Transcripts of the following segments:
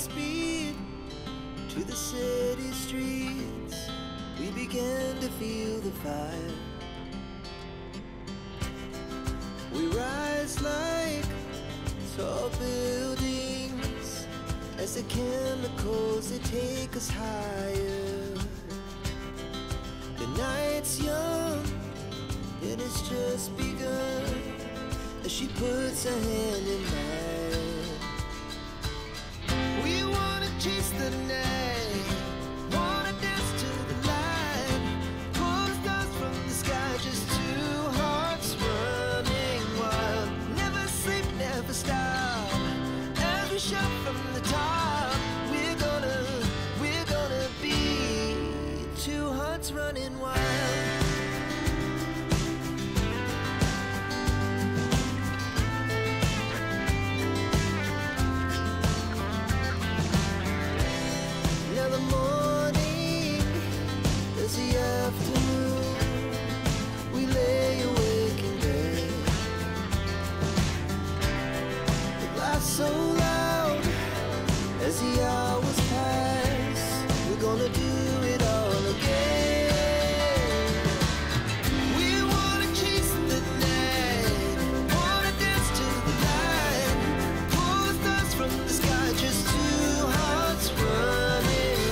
speed to the city streets. We began to feel the fire. We rise like tall buildings as the chemicals they take us higher. The night's young and it's just begun as she puts her hand in mine. We wanna chase the night, wanna dance to the light, pull the stars from the sky, just two hearts running wild. Never sleep, never stop, as we shout from the top. We're gonna be two hearts running wild. The morning is the afternoon. We lay awake in bed. The laughs so loud as the hours pass. We're gonna do it all again. We wanna chase the night, wanna dance to the light, pull the stars from the sky, just two hearts running.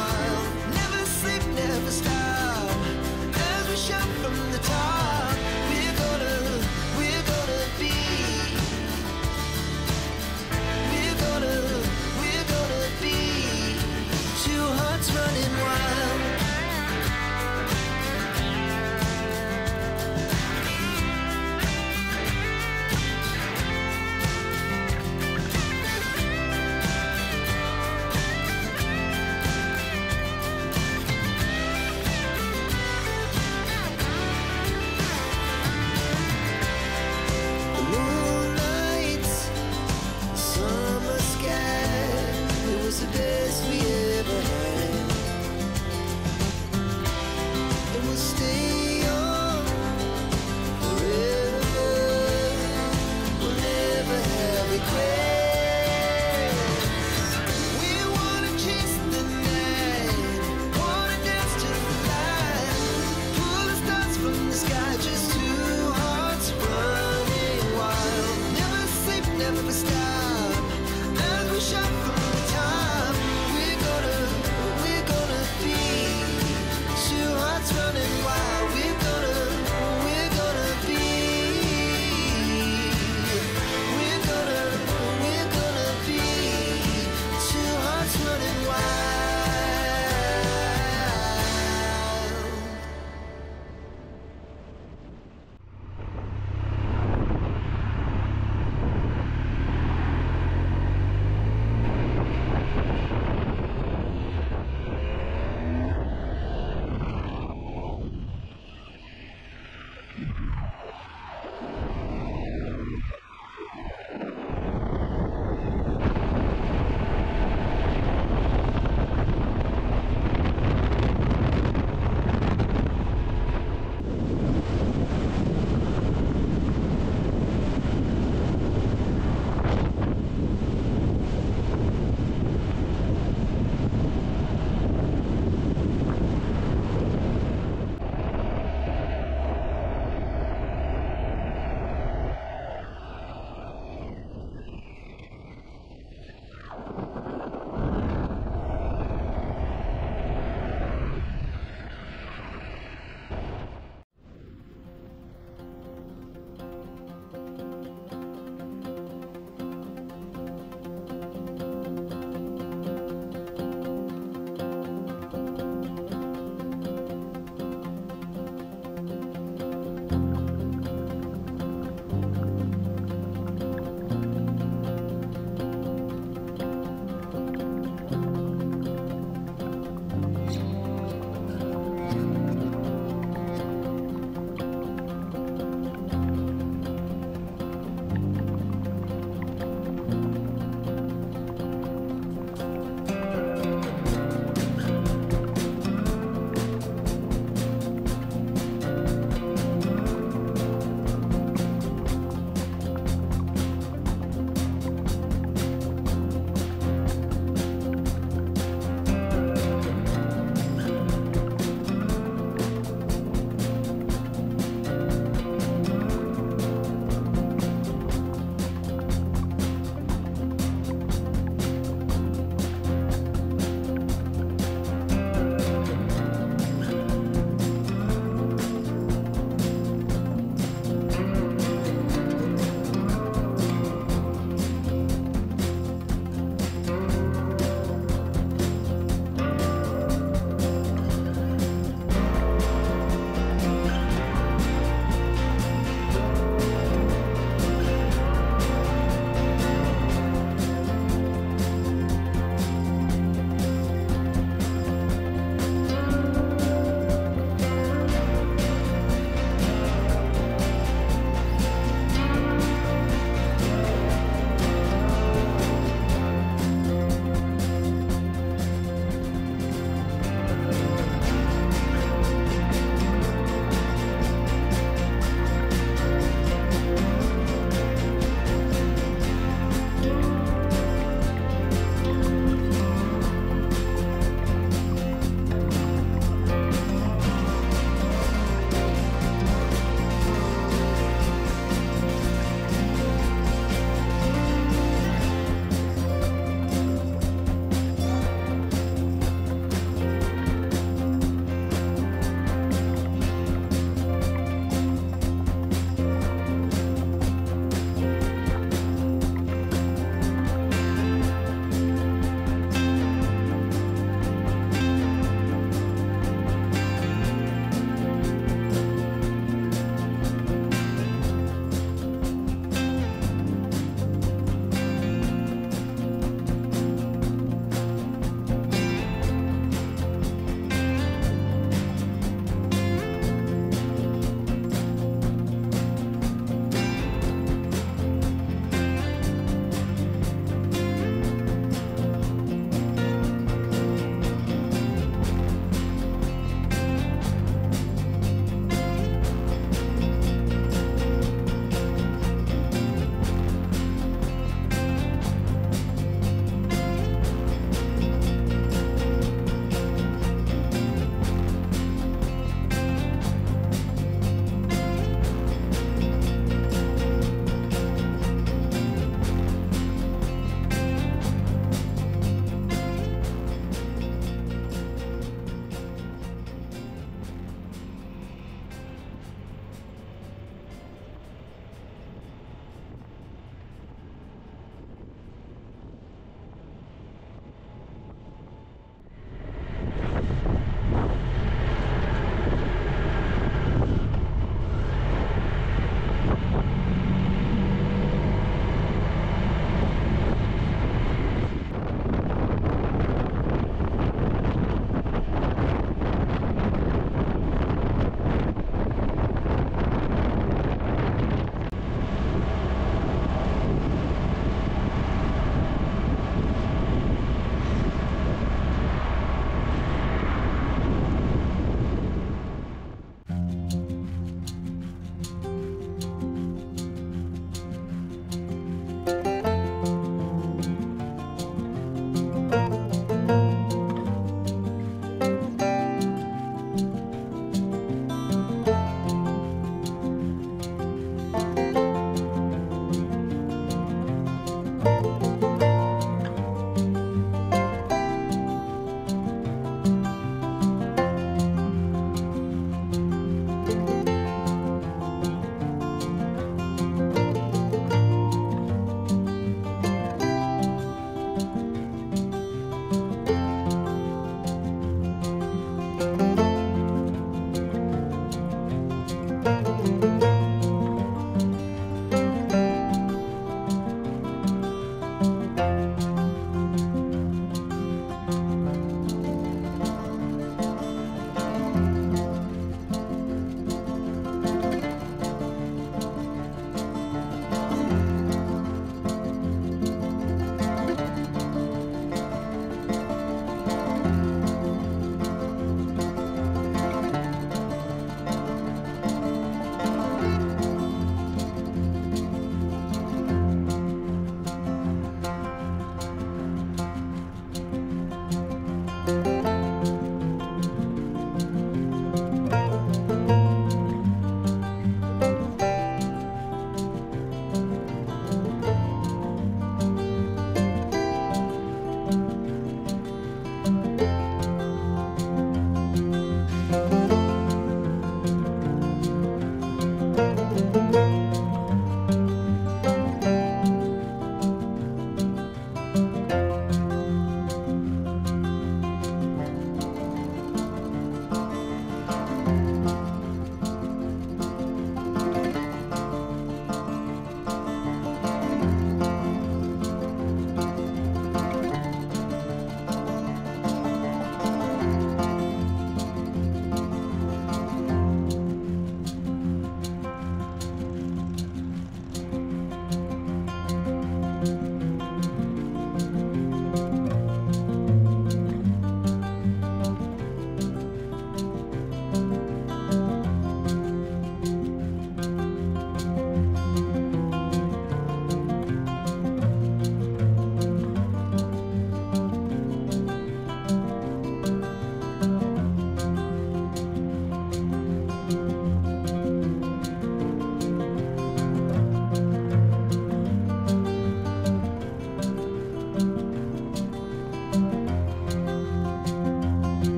Never stop, as we shout from the top. We're gonna be, we're gonna be two hearts running wild.